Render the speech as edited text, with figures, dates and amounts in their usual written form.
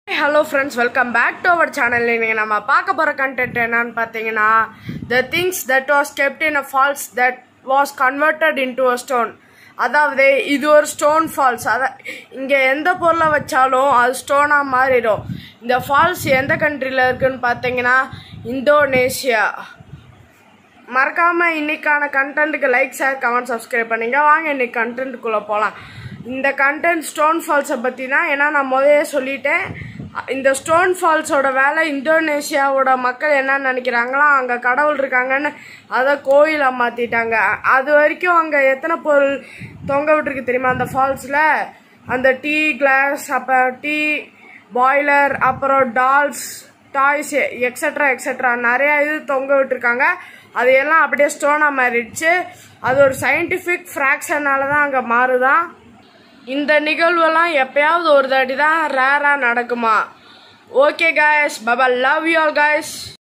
Hello friends, welcome back to our channel. நம்ம பார்க்க போற content என்னன்னு பாத்தீங்கன்னா the things that was kept in a falls that was converted into a stone. அதாவது இது ஒரு ஸ்டோன் ஃபால்ஸ். இங்க எந்த பொருளை வச்சாலும் அது ஸ்டோனா மாறிடும். இந்த ஃபால்ஸ் எந்த கண்ட்ரில இருக்குன்னு பாத்தீங்கன்னா இந்தோனேஷியா. மறக்காம இன்னைக்கான கண்டென்ட்க்கு லைக் ஷேர் கமெண்ட் சப்ஸ்கிரைப் பண்ணுங்க. வாங்க இன்னைக்கு கண்டென்ட்குள்ள போலாம். இந்த கண்டென்ட் ஸ்டோன் ஃபால்ஸை பற்றி தான். ஏன்னா நான் முதலே சொல்லிட்டேன், இந்த ஸ்டோன் ஃபால்ஸோட வேலை இந்தோனேஷியாவோட மக்கள் என்ன நினைக்கிறாங்களோ அங்கே கடவுள் இருக்காங்கன்னு அதை கோயிலை மாற்றிட்டாங்க. அது வரைக்கும் அங்கே எத்தனை பொருள் தொங்க விட்டுருக்கு தெரியுமா அந்த ஃபால்ஸில்? அந்த டீ கிளாஸ், அப்போ டீ பாய்லர், அப்புறம் டால்ஸ், டாய்ஸ் எக்ஸட்ரா எக்ஸட்ரா நிறையா இது தொங்க விட்டுருக்காங்க. அதையெல்லாம் அப்படியே ஸ்டோனாக மாறிடுச்சு. அது ஒரு சயின்டிஃபிக் ஃப்ராக்ஷனால தான் அங்கே மாறுதான். இந்த நிகழ்வெல்லாம் எப்பயாவது ஒரு தாட்டி தான் ரேராக நடக்குமா. ஓகே காய்ஸ், பபா, லவ் யூ ஆல் காய்ஸ்.